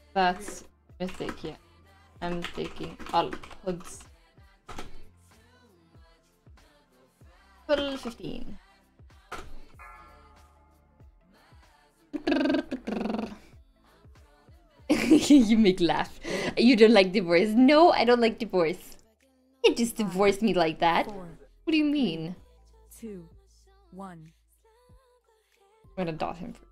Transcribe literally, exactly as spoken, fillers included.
That's a mistake, yeah. I'm taking all pods. twelve fifteen. You make laugh. You don't like divorce. No, I don't like divorce. You just divorce me like that. Four, What do you mean? two, one. I'm gonna dot him.